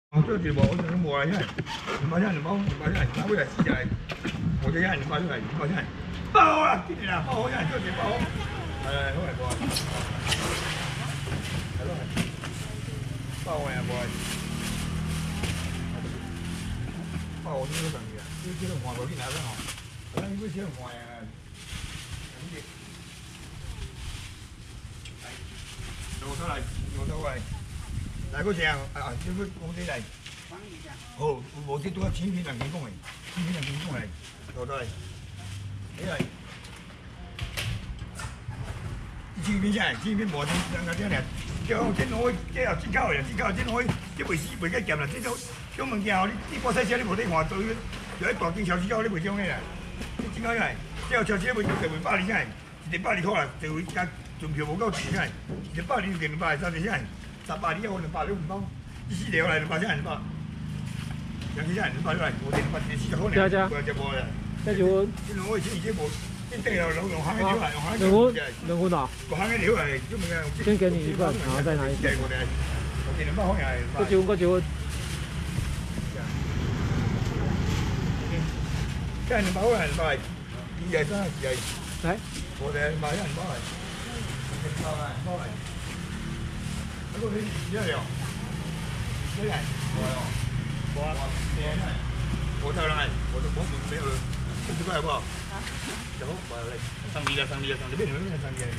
哦，这就无，我就无来遐，2包遐2包遐，拿回来4只来，我这遐2包出来，2包遐，包啊，紧点啦，包好遐，这就包好，来，好来包，来落来，包完啊包，包我这个等于啊，这个换无去拿上吼，咱你要先换啊，落出来，落出来。 来个啥？啊，这个讲起来，好，无这拄啊千篇万件讲的，千篇万件讲来，落来，起来，千篇啥？千篇无千，人家听咧，叫这拢会，这也真口的，真口，这拢会，这袂死袂甲咸啦，这种物件哦，你报赛车你无得换，做要大间超市搞你袂种的啦，你真口啥？这超市袂120啥？120块啦，一位加船票无够钱啥？120就230啥？300你要260包，一4条来200钱200，两只钱200来，我这240好呢，我就无啦。这就这两位钱已经无，这对了，用行的料来，用行的两份啊？ 用行的料来，就那个。 先给你一份，然后再拿一份。 我给200块来。 这就这200块来200，2来3来4来。 来， 我这200块200来，200来200来。 这个你几了？几来？我我到来，我没有了，60块好不好？然后我来上你了，上这边你们上你了，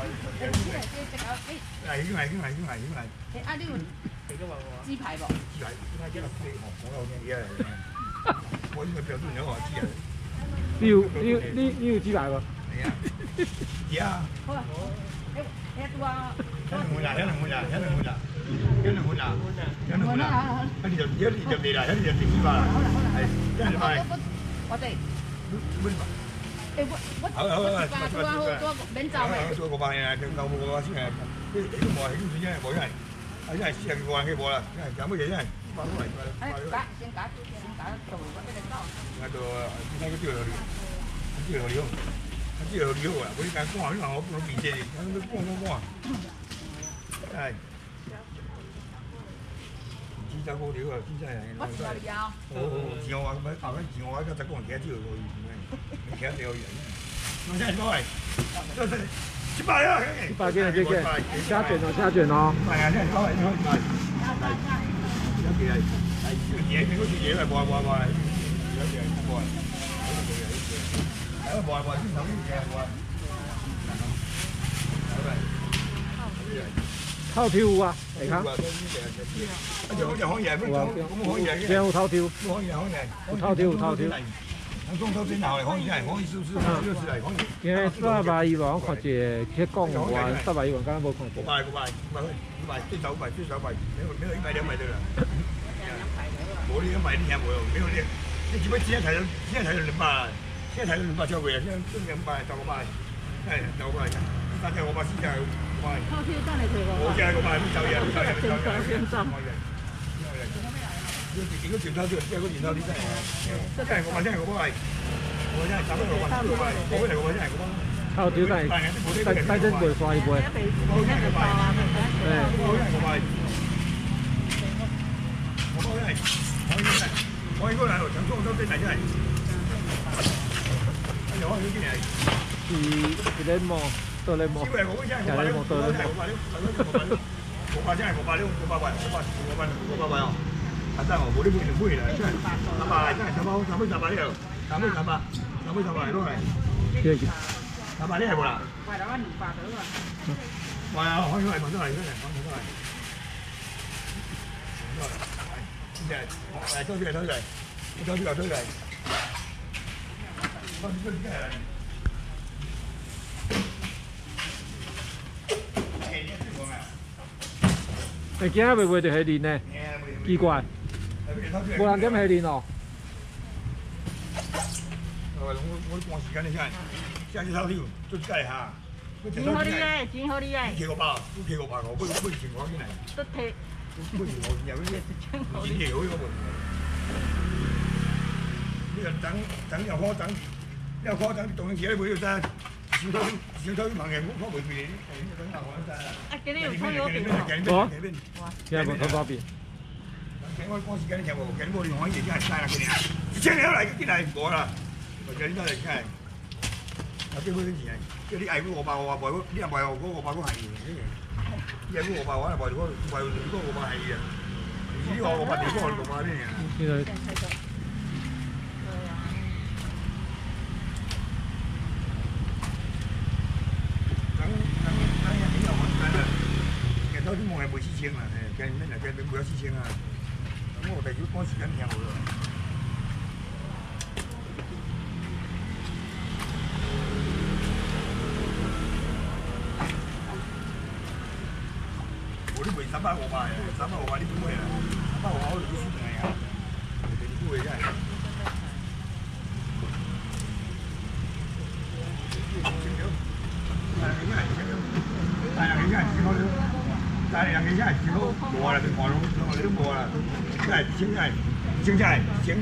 来，已经来。 哎，啊，你有鸡排不？ 鸡排这个对哦，我有点厉害。我应该标准了哦，鸡啊。 你有鸡排不？ 哎呀，有啊。 好啊。哎，多啊。 2份啦，啊，你就地啦，你就定200啦，係，200。 我哋。誒，我好，免走嘅。 做500嘅，就夠500先係，呢個冇係，呢個真係冇係，啊真係40幾萬嘅冇啦，減乜嘢真係，100塊嚟。 先搞做，我俾你走。 那個今天個釣了了，啊！我啲間講，你話我不能比這啲，我講。 哎，2隻股條啊，真真係。 我知你啊。 自我話咁後尾自我話今日講幾多條可以，你幾多條人？我真係多係，都係700啦 ，700件這個，蝦卷哦。 係啊，真係多係，有幾係條嘢，佢嗰條嘢係冇，有條係冇，係冇先頭啲嘢冇。 套條有啊，嚟看。 就可以係，咁可以係。 有套條， 可以。 有套條。 中秋節後嚟可以係，可以燒嚟可以。 今日320萬，我看一個講話320萬，剛剛冇看過。 500，最少500，沒有100、200的了。冇你200，你聽冇？沒有你，你只不過現在才200，現在才200超過啊！現在200到500，到500，大家500、400、500。 套票等你退我。 我真係500，你走嘢， 先走。 如果全套即係嗰件套啲真係，真係我真係我真係賺到600，我真係套條真係帶真攰刷一杯。 我應該係想裝修啲嚟真係，有可能啲嚟。 是檸檬，多檸檬，加檸檬，多檸檬。 500真係500位哦。 啊！真係冇啲杯嚟，真係300，真係300呢度，300都係。300呢係冇啦。 快啲200到啊！ 係啊，可以係都係，真係都係。真係，推嚟。 你今日會就係練呢？奇怪，冇人點係練哦。 我趕時間你真係，真係偷條，都計下。 錢好啲嘅，錢好啲嘅。 企個包，都企個包，我不如全講先嚟。 都踢。 不如我有啲錢條呢個門。呢個等又開等，又開等，動起嚟會要得。少偷啲盲嘅，我會俾你。啊， 今日有偷油餅。 我，今日冇偷包餅。 听我讲时间你听无？今日无你欢喜，真系晒啦，今日，1000了来，进来无啦，我叫你到来看。啊，这回是钱，叫你爱我500，你也卖我500，我系你爱我500，我也卖我500系啊。你话500，你我600咩啊？ 现在。 到啲冇係每次請啊，誒，驚咩嚟？驚每一次請啊，咁我哋要趕時間聽好咯。我啲賣350啊，350你估係啦，350我哋幾時定係啊？你估係真係。但係人哋真係見到冇啦，你望到我哋都冇啦，真係真係，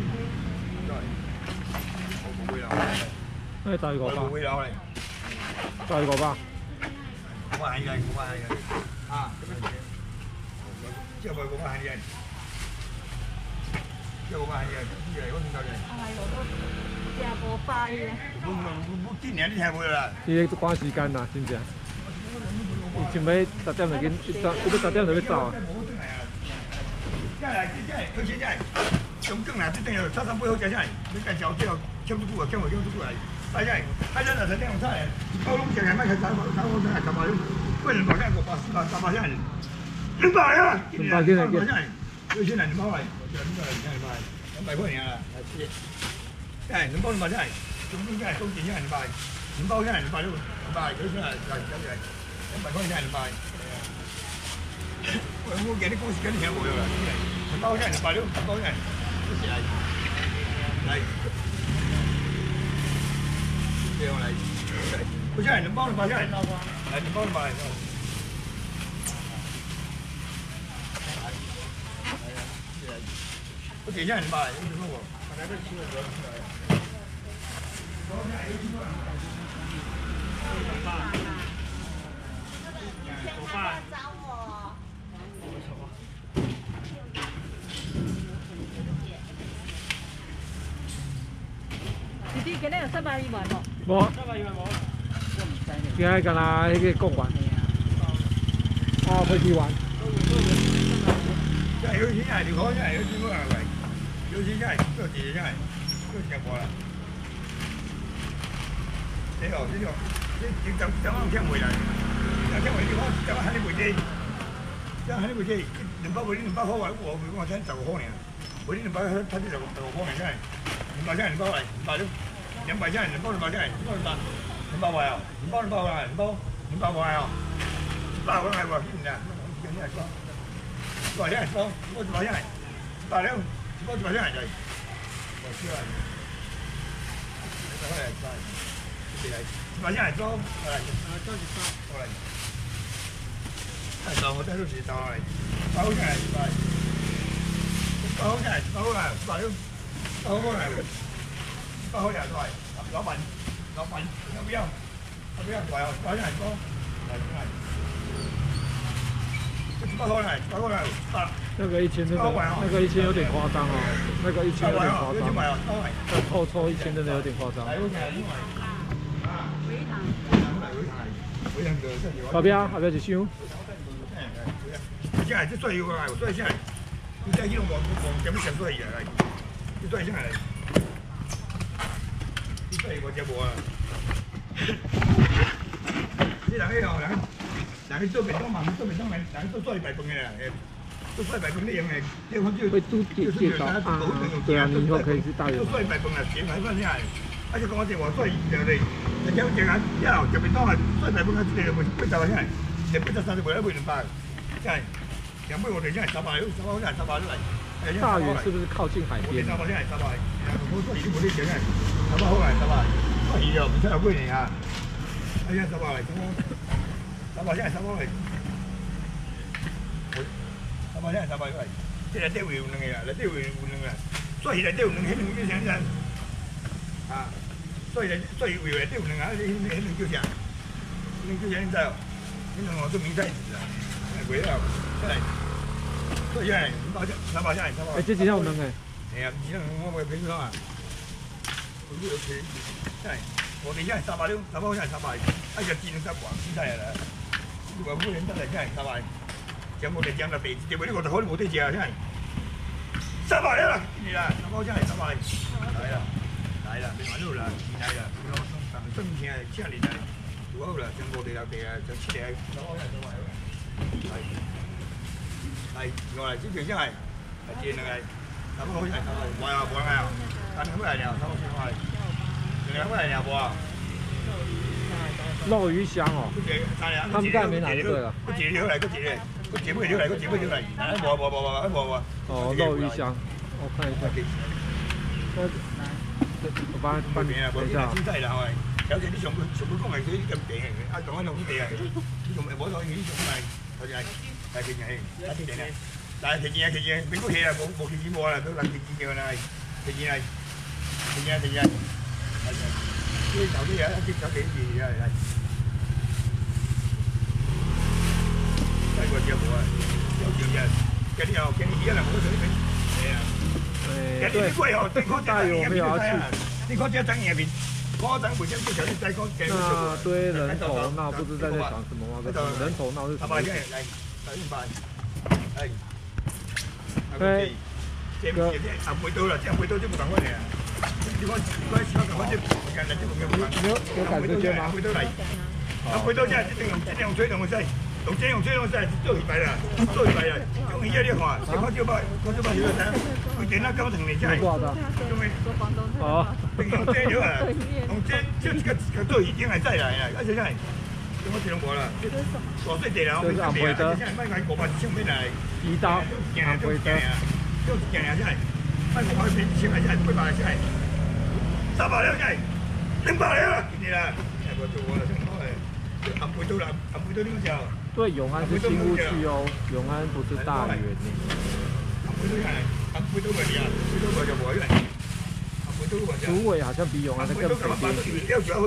我冇會啦。 誒，大個吧？ 我冇會啦，我哋大個吧？ 我係嘅，啊，即係我係嘅，即係我係嘅，即係我聽到嘅。 係我都食無快嘅。 我今年你聽會啦。 伊咧趕時間啦，真正。 伊想要10點就緊，伊要10點就要走啊！ 真係，佢真係，仲更難，一定要炒三杯好食真係，你介紹之後搶到股啊，搶到股嚟，係真係，係真係睇聽我真係，高龍成日乜佢炒真係10萬，貴人買緊600、400、300真係，200啊！200真係，有錢人200嚟，就200嚟，真係200塊錢啦，真係200真係，總共真係總錢真係200真係200都200，有錢人係。 100塊錢200，我見你講時間聽冇用啦，200真係200了，200真係，嚟，這樣嚟，我真係200真係，嚟200嚟，我幾真係200，你做乜喎？我睇都超咗出嚟。 弟弟，今日有320萬冇？ 冇，320萬冇。今日干啦？迄個公園。哦，飛機灣。 真係有錢係，條河真係有錢嗰個係，有錢真係，個地真係，都食過啦。呢個，你就啱聽回嚟，聽回啲講，就喺呢部機，就喺呢部機，200部啲200塊我聽10個方年，部啲200睇啲10個方年真係，200真係200嚟，200都，200真係200真係200塊啊，200塊啊，200塊啊，200塊係喎，邊啊？邊係講？200真係200真係，200了，200真係就係，我知啦，200真係。 200真係裝，過嚟，裝住裝，過嚟。係當我真係都時當嚟，200好真係200，200好真係200好啦，200都200好過嚟，200好又係攞份，有邊有貴啊？200真係裝，係真係。200好啦，200好啦，200。 那個1000真的，那個1000有點誇張哦，那個1000有點誇張，抽1000真的有點誇張。 後邊後邊一箱。真係即係要㗎，所以真係，你真係呢種黃點上都係嘢嚟，呢都係真係嚟，呢都係我隻貨啊！呢兩個人做便當嘛，做便當咪，人都做白飯嘅啦，都做白飯呢樣嘅，呢個叫會都介紹啊，對啊，你以後可以去大園。 都做白飯啦，點睇翻先係？ 而且講我哋話所以就嚟，就將隻眼一路就變當係，所以大半間你就會不就係真係，你不就三十倍一倍200，真係，兩倍我哋真係10萬了，10萬真係10萬都嚟。 大園是不是靠近海邊 ？10萬真係10萬，我所以啲嗰啲錢係10萬好嚟10萬，所以又唔使有幾年啊？哎呀10萬嚟，10萬真係10萬嚟，10萬真係10萬嚟，即係啲會換嘅啦，啲會換嘅啦，所以啲會換起兩幾錢真。 啊，所以為嚟啲能啊，你能叫啥？能叫啥？你知道？你能我都明白意思啊，為了，真係， 对呀，三百下， 哎，这几条有能哎。 哎呀，你我袂平啊。我有钱，哎，我等下300两，300下300，哎个技能3万，几台啦？如果不能得来，下300，将我哋将来第1回你50块你冇得食啊，下300啦，你啦，300下300，来啦，来啦，别玩路啦，来啦，咱们挣钱请你来，就好啦，将5地6地啊，就7地，300下300，来，我来这边下来，接两个。300下300，冇啊冇啊，干什么来了？300块，2块来了不？ 肉鱼香哦，他们刚才没拿就对了。 我接了来，我接不了来，我接不了来。无。 哦，肉鱼香，我看一下。我帮你等一下。 小姐，你上句讲係佢咁地嘅，啊講緊兩地啊，你仲冇攞呢種係，頭先係其實係一啲地啊。但係其實邊個氣啊？冇氣冇啦，都諗氣嘅啦，其實係，呢頭啲嘢一啲手幾字啊嚟，細個隻冇啊，有條嘢，嗰啲又幾啲嘢啦，冇得水係啊， 大有没有要去？ 你嗰隻等嘢邊？ 那堆人头闹不知在想什么吗？人头闹是什么？对，哥，有赶时间吗？ 回到这，这用吹动的用这用吹动的做一排啦，用伊啊你看，我就把有个啥，规电脑搞成你这，因为哦， 用这了啊，用这个做已经系再来啦，而且真系，我听过啦，大细地啦，我讲别啦，现在卖500千蚊嚟， 一刀， 行回得，就行啊，真系，卖500千真系800真系，300了真系，200了，你啦，我做我啦，真好诶，含回到啦，含回到呢個時候。 对，永安是新屋区哦，永安不是大园呢。竹尾好像比永安的更北边去。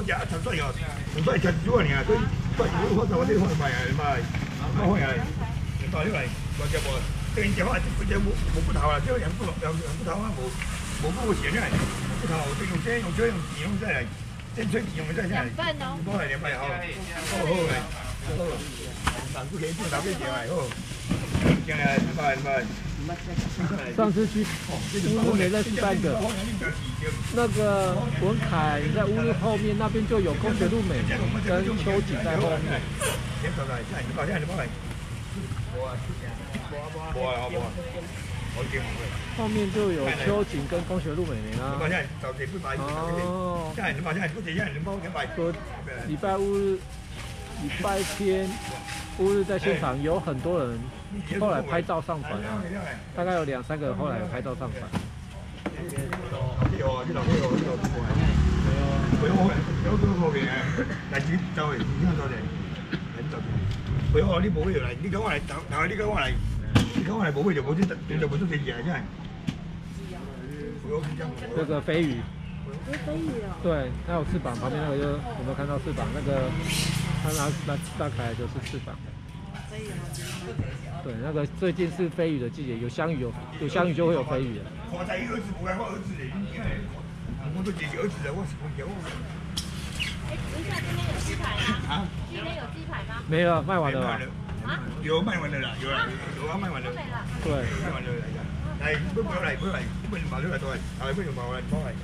上次去乌日没认识3个，那个文凯在乌日后面那边就有公学路美跟秋瑾在后面。后面就有秋瑾跟公学路美眉啦。哦。说礼拜天乌日在现场有很多人，后来拍照上传啊，大概有2、3个人后来有拍照上传。这个飞鱼。对，它有翅膀，旁边那个就有没有看到翅膀？那个它拉开来就是翅膀。对，那个最近是飞鱼的季节，有香鱼就会有飞鱼了。我都解决儿子了，我有。 等一下，今天有鸡排吗？今天有鸡排吗？ 没有，卖完了吧？ 啊？有卖完了啦，有啊，卖完了。 对， 卖完了来，不来，不能把这个多，不能把我来包来。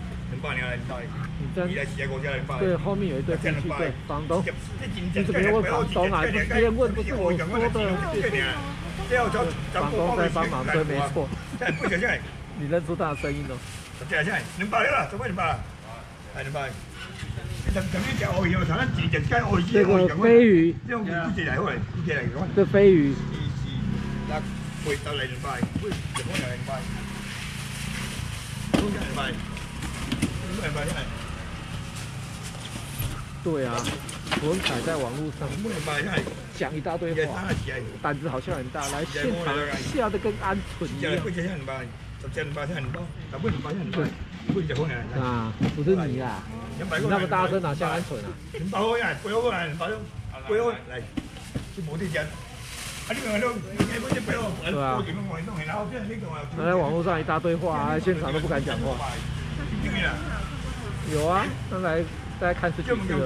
对，后面有一对夫妻对房东，你怎么又问房东啊？别人问不是我说的，房东在帮忙，对，没错。你认出他的声音了 ？200了，怎么200了？哎，200。 这个飞鱼，这飞鱼。对啊，文凯在网络上讲一大堆话，胆子好像很大，来现场吓得跟鹌鹑一样。啊，不是你啦，你那么大声哪像鹌鹑啊？ 对啊。在网络上一大堆话，现场都不敢讲话。有啊，刚才大家看是几次了。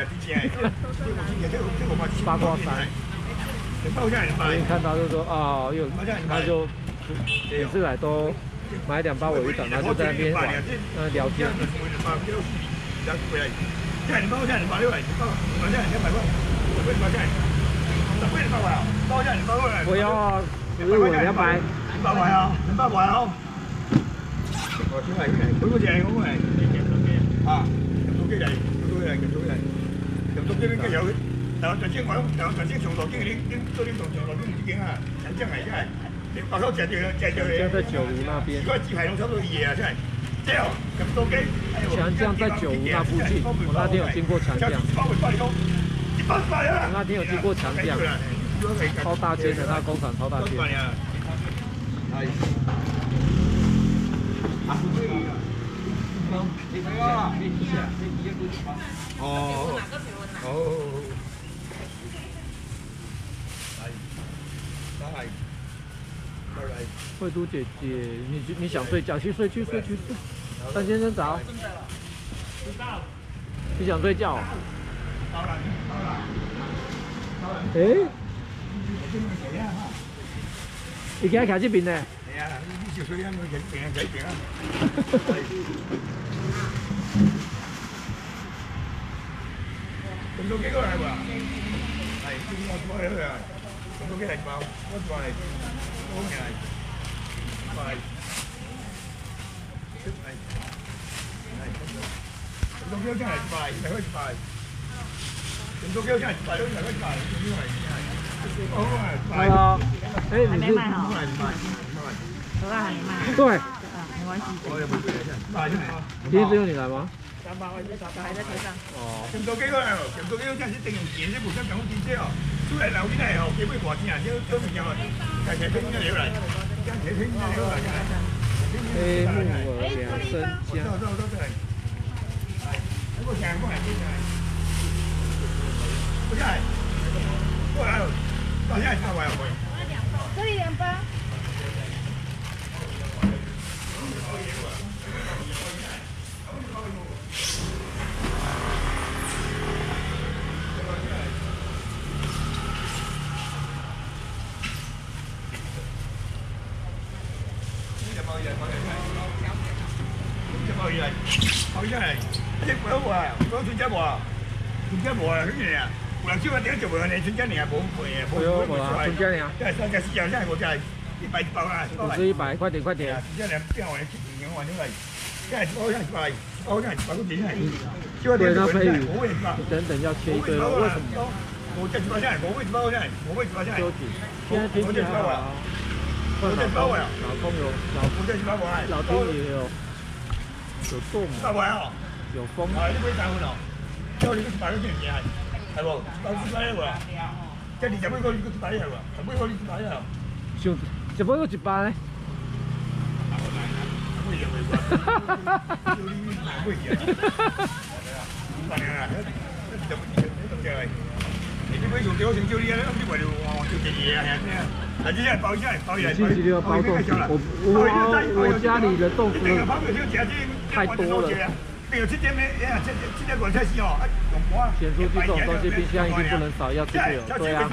八卦山。我一看到就说哦，又他就每次来都买2包鲔鱼肠，然后就在那边玩聊天。不要啊，15、200。200块啊，200块啊。哦，真係，佢嗰隻係咁嘅，啊，入到機嚟，入到機邊有，但係頭先長羅經都啲同長羅經唔知境啊，真係，你白手隻在九如那邊。如果自排龍收到嘢啊，真係，之後入到機。強將在九如那附近，我那天有經過強將。我那天有經過強將，超大間的，那工廠超大間。慧珠姐姐，你想睡觉？去睡。张先生早。你想睡觉？诶？你今日徛这边呢？係啊，你少水啊，我徛這邊啊。咁多幾個係嘛？係，我過嚟啊！咁多幾嚟包，我過嚟，我過嚟，過嚟，咁多幾真係快，係可以快。咁多幾真係快，都係可以快，因為好啊，快。Hello， 哎，你是？ 荷兰还没卖。 对。 没关系。 今天只有你来吗 ？300块，300还在车上。 哦。咁多幾個啊？咁多幾個真係定用錢，你無想講錢啫哦。出嚟留啲嚟哦，幾杯掛錢啊？都唔夠啊！係聽咗料嚟，聽咗料嚟㗎。 黑木耳2升加。 都係。係。嗰個成個係邊個？不是，過來，到現在才買回。 這裡2包。好真係，一個都冇啊，講全家冇啊，全家冇啊，跟住啊。我今晚點解做喎？你春節年啊冇啊，春節年啊， 即係三隻市場真係我真係100包啦 ，50、100，快點。春節年之後我哋出年我因為真係包真係100，包真係100個點係。 對，那飛魚等等要切一堆，為什麼？ 我這包真係冇位置包真係，冇位置包真係。 現在天氣還好，換老公有，老丁也有做嘛，有風。 啊，你可以3分哦，之後你100個錢係。係喎，到100喎，即係20蚊個100係喎，10蚊個100係。 上10蚊個100咧？你啲杯仲幾好食少啲啊？啲為了我做嘅嘢啊，係啊，嗱，啲人包真係包嘢， 星期六包粽子，我家裡的粽子太多了。 沒有7天沒，7天過才行哦。 鹹酥雞這種東西冰箱一定不能少，要吃就有。對啊。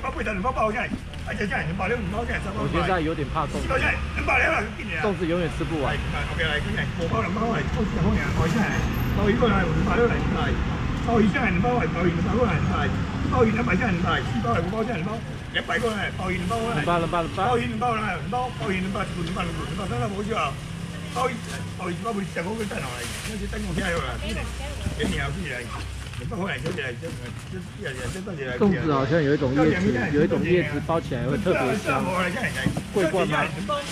我現在有點怕粽子，粽子永遠吃不完。鮑魚真係2包係，鮑魚200個係2包，鮑魚100真係2包，4包係5包真係2包，100個係鮑魚2包啦。2包啦，2包鮑魚2包，2包真係冇錯啊！鮑魚2包會成個佢真落嚟，跟住等我聽咗啦，幾年後先嚟，不可能出嚟，粽子好像有一種葉子包起來會特別香，桂冠嗎？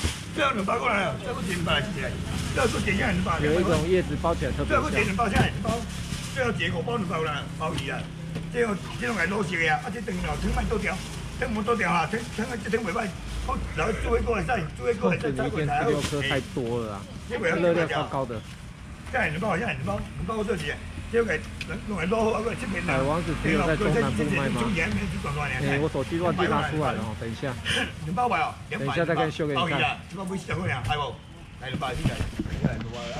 有一種葉子包起來特別香。最後這個包就夠啦，鮑魚啊！這個係攞食嘅啊！一定要聽乜都掉，聽冇多掉下，聽唔埋，好，然後做一個係真，做一個係真。粽子裡面吃6顆太多了啊，熱量超高的。 现在2包，现在2包我做钱，这个弄来捞好，这边海王子只有在中南部卖吗？我手机忘记拿出来了哦，等一下。 2包吧哦， 等一下再跟修给你看。 这包不是2块呀，系无？来2包，你来，